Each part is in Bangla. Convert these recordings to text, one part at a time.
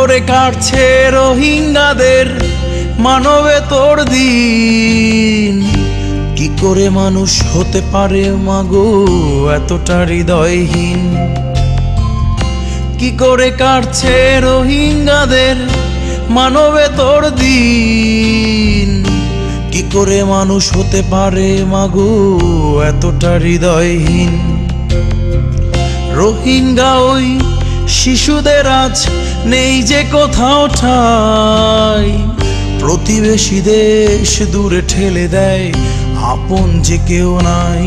করে কাটছে রোহিঙ্গাদের মানবে তোর দিন। কি করে মানুষ হতে পারে মাগো এতটা হৃদয়হীন? কি করে কাটছে রোহিঙ্গাদের মানবে তোর দিন? কি করে মানুষ হতে পারে মাগো এতটা হৃদয়হীন? রোহিঙ্গা ওই শিশুদের আজ নেই যে কোথাও ঠাই, প্রতিবেশী দেশ দূরে ঠেলে দেয়, আপন যে কেউ নাই।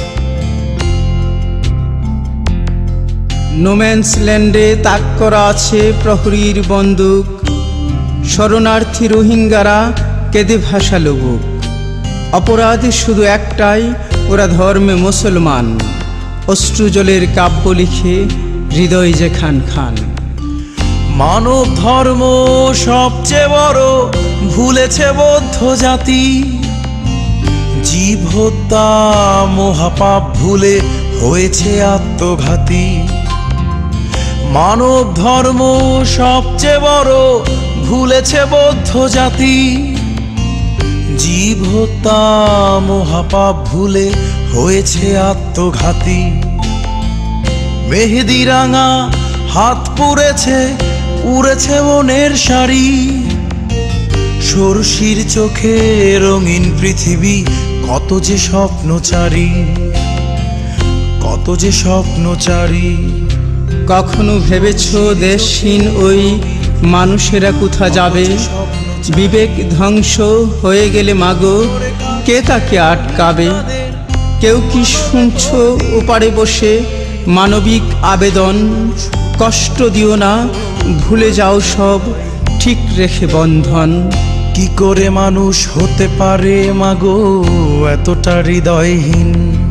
নোম্যান্স ল্যান্ডে তাক করা আছে প্রহরীর বন্দুক, শরণার্থী রোহিঙ্গারা কেঁদে ভাসালো বুক। অপরাধী শুধু একটাই, ওরা ধর্মে মুসলমান, অশ্রুজলের কাব্য লিখে হৃদয় যে খান খান। মানব ধর্ম সবচেয়ে বড় ভুলেছে বৌদ্ধ জাতি, জীব হত্যা মহাপাপ ভুলে হয়েছে আত্মঘাতী। মানব ধর্ম সবচেয়ে বড় ভুলেছে বৌদ্ধ জাতি, জীব হত্যা মহাপাপ ভুলে হয়েছে আত্মঘাতী। মেহেদি রাঙা হাত পুড়েছে, উড়েছে মনের শাড়ি, সরষির চোখে রঙিন পৃথিবী, কত যে স্বপ্নচারী, কত যে স্বপ্নচারী। কখনো ভেবেছ দেশহীন ওই মানুষেরা কোথা যাবে? বিবেক ধ্বংস হয়ে গেলে মাগো কে তাকে আটকাবে? কেউ কি শুনছ ওপারে বসে মানবিক আবেদন? কষ্ট দিও না, ভুলে যাও সব, ঠিক রেখে বন্ধন। কি করে মানুষ হতে পারে মাগো এতটা হৃদয়হীন?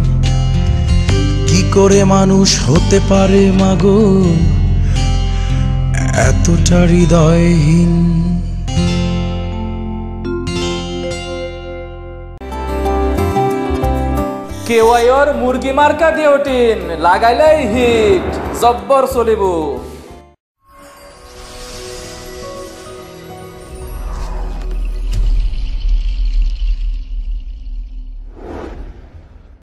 কি করে মানুষ হতে পারে মাগো এতটা হৃদয়হীন? কেওয়াইর মুরগি মার্কা কেওটিন লাগাইলেই হিট, জব্বর চলিব।